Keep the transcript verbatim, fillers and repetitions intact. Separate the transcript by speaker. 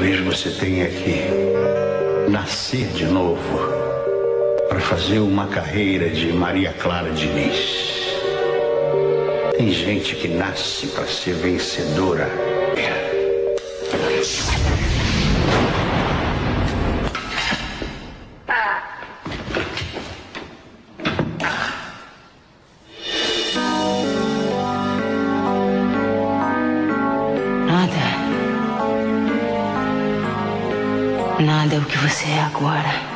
Speaker 1: Talvez você tenha que nascer de novo para fazer uma carreira de Maria Clara Diniz. Tem gente que nasce para ser vencedora.
Speaker 2: Nada. Nada é o que você é agora.